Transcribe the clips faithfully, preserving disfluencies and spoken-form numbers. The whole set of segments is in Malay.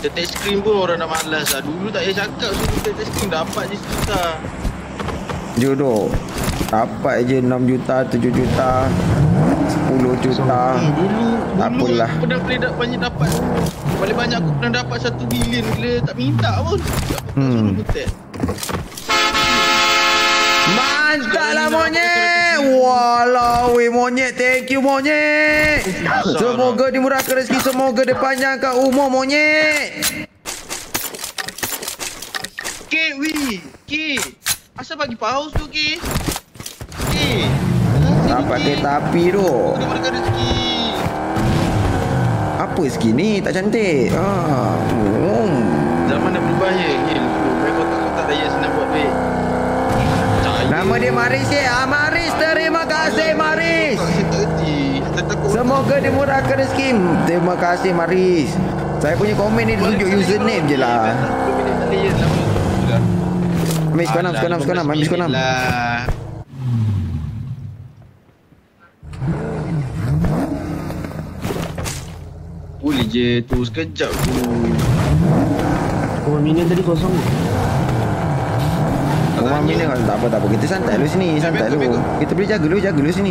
Kita touch screen pun orang dah malas lah. Dulu tak payah cakap suruh kita touch screen dapat je sejuta. Jodoh. Dapat je enam juta, tujuh juta, sepuluh juta. Hmm, dulu, tak dulu apalah. aku pernah play banyak dapat. Paling banyak aku pernah dapat satu bilion bila tak minta pun. Tak Hmm. suruh butet. Mantap lah monyet. Walau weh monyet. Thank you monyet. Semoga dimurahkan rezeki. Semoga dipanjangkan umur monyet. K, weh. K. Asal bagi paus tu, K? K. Dapat kereta api tu. Dimurahkan rezeki. Apa skin ni? Tak cantik. Ah. Hmm. Zaman dah berubah je. K, lupa. Baik kotak-kotak daya senang buat baik. Nama dia Maris ya. Ah, Maris, terima kasih Maris. Semoga dimurahkan rezeki. Terima kasih Maris. Saya punya komen ni tunjuk username je lah. Ambil skor enam, skor enam, skor enam, ambil skor enam. Boleh je tu sekejap tu. Oh, minion tadi kosong. Rumah minion tak apa tak apa. Kita santai dulu sini, santai dulu. Kita boleh jaga dulu, jaga dulu sini.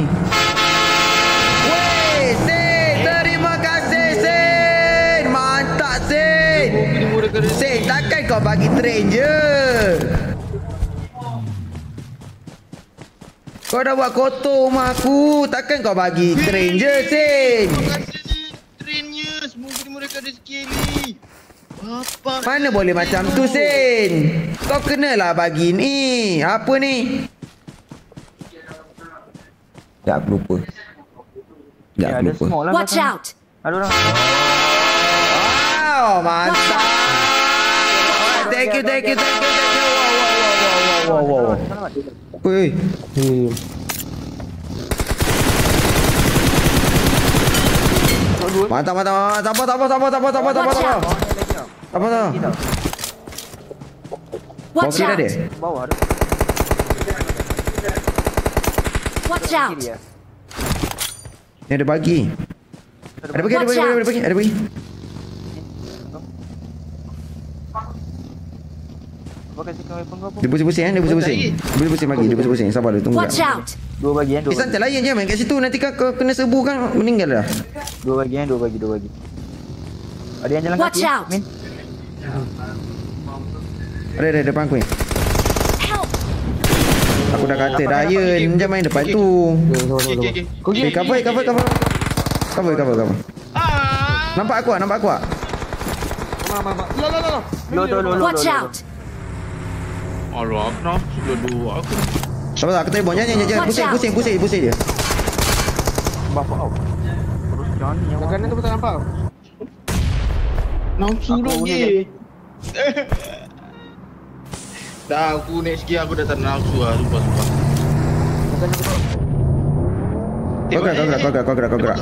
Wey, Sen, terima kasih Sen. Mantap Sen. Sen, takkan kau bagi train je. Kau dah buat kotor rumah aku. Takkan kau bagi train je Sen. Terima kasih trainnya. Semoga dimurahkan rezeki ni. Apa? Mana boleh macam tu Sen. Kau kenalah bagi ni. Apa ni? Tak aku lupa. Tak aku lupa. Watch out. Ada orang. Wow, mantap. Thank you, thank you, thank you, thank you. Wow, wow, wow, wow, wow. Oi. Hmm. Mantap, mantap, mantap. Tak apa, tak apa, tak apa, tak apa, tak apa, tak apa, tak apa. Apa tu? Bawa Watch kira out. dia. Bawah ada. Watch out. Ni ada bagi. Ada bagi, ada bagi, ada bagi, ada bagi. Apa kasi kau weapon kau apa? Dia pusing-pusing eh, dia pusing-pusing. Dia pusing-pusing bagi, dia pusing-pusing. Sabar dulu, tunggu. Watch out. Dua bagian, dua. Eh, santai layan je main kat situ. Nanti kau kau kena serbu kan meninggal dah. Dua bagian, dua bagi, dua bagi. Ada yang jalan Watch kaki. out. Min. Ada ada depan aku ni. Help. Aku dah kata Ryan jangan main depan tu. Okey, okey, okey. Eh, cover, cover, cover. Cover, cover, cover. Ah. Nampak aku ah, nampak aku ah. Lo, lo, lo, lo. Watch out. Alah, kenapa sudah dua aku? Sabar, aku tadi bonnya je je. Pusing, pusing, pusing, pusing dia. Bapak kau. Terus Johnny yang kanan tu betul nampak. Nafsu Aku lagi. Dah aku naik sikit aku dah tak nafsu lah. Sumpah, sumpah. Kau gerak, kau gerak, kau gerak, kau gerak, kau gerak.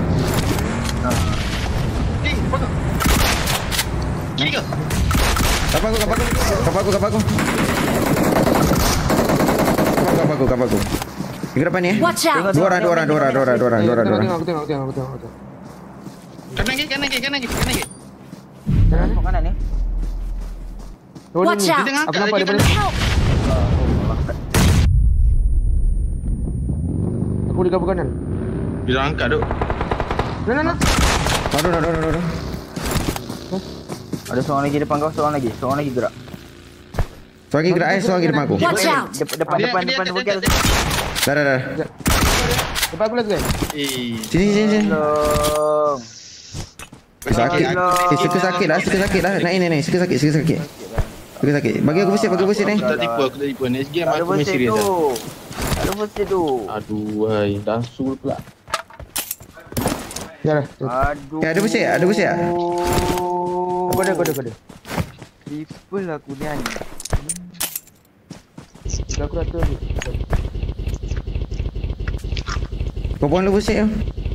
Eh, apa? Kiri ke? Kapal aku, kapal aku. Kapal aku, kapal aku. Kapal aku, kapal aku. Pergi depan ni eh. Watch out. Dua orang, dua orang, dua orang, dua orang, dua orang, dua orang, dua orang. Aku tengok, aku tengok, aku tengok, aku tengok. Kanan ke, kanan ke, kanan ke, kanan ke. Kanan ni, kanan ni. Watch out. Dia tengah Aku angkat nampak lagi dia kanan. Help. Aku di kabur kanan. Dia dah angkat duk. Nah, nah, nah. Aduh, aduh, aduh, aduh. Ada seorang lagi depan kau, seorang lagi. Seorang lagi gerak. Seorang lagi gerak eh, seorang lagi depan aku. Watch out. Depan, depan, Dia- depan, dia- depan, dia- depan. dia- depan. dia- Dah, dah, dah. Depan aku lagi kan? Eh, Sini, sini, sini. Tolong. Sakit. Eh, suka sakit lah, suka sakit lah. Naik, naik, naik. Suka sakit, suka sakit. Suka sakit. Bagi aku bersih, bagi aku bersih ni. aku tak tipu, aku tak tipu. Next game Tak ada aku main bersih serius tu. lah. Tak ada bersih tu. Aduh, wai, dansul pula. Ya dah. Aduh. Eh, ada bersih, ada bersih tak? Aku ada, aku ada, aku ada. Triple aku ni ni. Dah aku rata lagi. Kau pun lu bersih.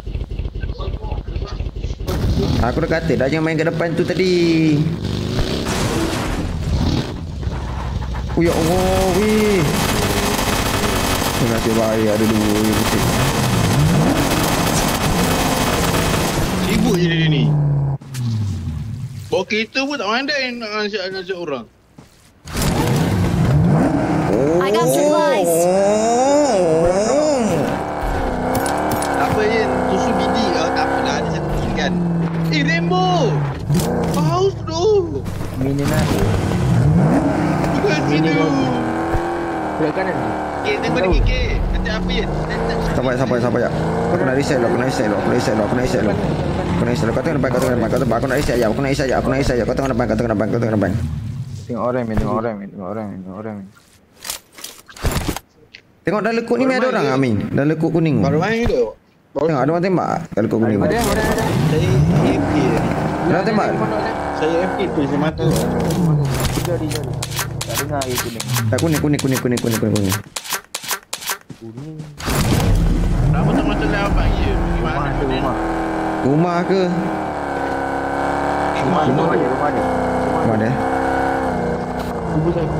Aku dah kata dah jangan main kat depan tu tadi. Oh ya Allah, weh. Nasib baik ada dua yang bersih. Sibuk je dia ni. Oh, kita pun tak pandai nak nasihat-nasihat orang. I got supplies. Apa je, susu bidi ke? Tak apalah, ada satu kill kan. Eh, Rainbow! Paus tu! Minion lah. Bukan sini. Berat kanan. Okay, tengok lagi, okay. Nanti apa je? Sabar, sabar, sabar ya. Aku nak reset dulu, aku nak reset dulu, aku nak reset dulu, aku nak reset dulu. Aku nak reset dulu. Kau tengok depan, kau tengok depan, kau tengok. Aku nak reset aja, aku nak reset aja, aku nak reset aja. Kau tengok depan, kau tengok depan, kau tengok depan. Tengok orang main, tengok orang main, tengok orang main, tengok orang main. Tengok dalam lekuk ni ada orang Amin. Dalam lekuk kuning. Baru main ke? Tengok ada orang tembak dalam lekuk kuning. Ada, ada, ada. Saya A F K ni. Ada tembak. Saya A F K tu, saya mata. Jari, jari. Tak dengar air kuning. Tak kuning, kuning, kuning, kuning, kuning, kuning, kuning. Kuning. Kenapa tak macam lawan je? Rumah Gimana ada, rumah. Rumah ke? Rumah, rumah ada, rumah ada. Rumah dia. Kubu saya.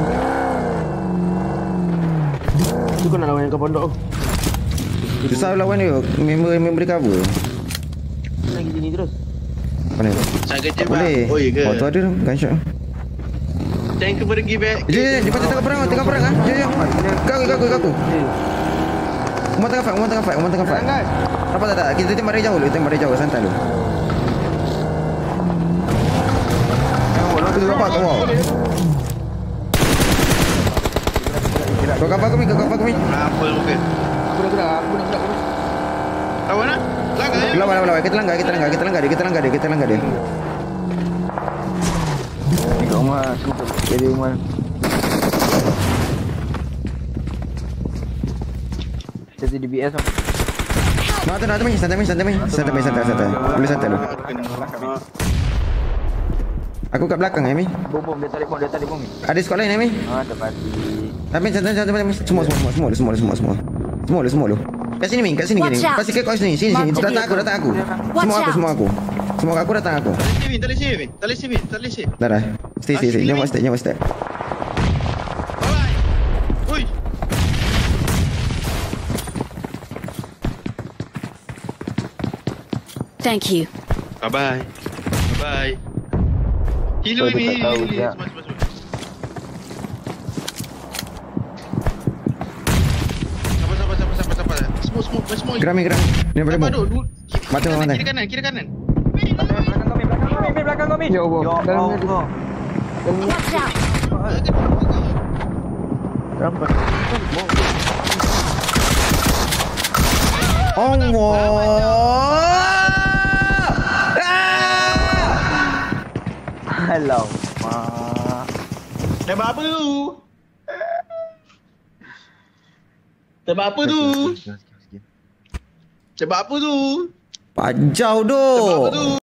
Tu kau nak lawan yang kau pondok tu. Susah lawan dia. Member member dia cover. Lagi sini terus. Mana? Saya kerja Tak boleh. Oh, ya ke? Oh, tu ada tu. Gunshot. Jangan ke pergi back. Jom, jom, dia patut tengah perang, tengah perang ah. Jom, jom. Kaku, kaku, kaku. Umar tengah fight, Umar tengah fight, Umar tengah fight. Jangan. Apa tak tak, kita tembak dari jauh dulu, tembak dari jauh, santai dulu. Tu nampak kau wow. Kau kapal aku ni, kau kapal aku ni. Apa mungkin? Aku dah gerak, aku dah gerak terus. Lawan lah. Langgar je. Lawan, lawan, lawan. Kita langgar, kita langgar, kita langgar dia, kita langgar dia, kita langgar dia. Dekat rumah, aku jadi rumah. Jadi di B S tu. Mak tu nak teman, santai main, santai main. Santai main, santai, santai. Boleh santai dulu. Aku kat belakang, Amy. Bom bom dia tarik bom, dia tarik bom ni. Ada squad lain, Amy. Ah, dapat di. Amin, santai, santai, santai. Semua, semua, semua, semua, semua, semua, semua. Semua lu, semua lu. Kat sini, Min, kat sini gini. Watch out. Pasti ke kau sini, sini, sini. Datang aku, datang aku. Watch Semua aku, out. semua aku. Semua aku datang aku. Tak boleh save, tak boleh save. Tak boleh save, tak boleh save. Dah dah. Stay, stay, stay. Jangan stay, jangan stay. Bye-bye. Ui. Thank you. Bye-bye. Bye-bye. Hilo Oh, dia ni. tak tahu Hilo, dia. semua, semua, semua. Sabar, sabar, sabar, sabar, sabar. Semua, semua, semua. Geram, geram. Ni boleh Sabar bom. dulu. Kiri Mata kanan, mana? Kiri kanan, kiri kanan. Belakang kami, belakang kami, belakang kami. Ya Allah. Ya Dalam ni. Allah. Watch out. Rampas. Allah. Halau. Mak. Tembak apa tu? Tembak apa tu? Tembak apa tu? Pajau Tembak apa doh. tu?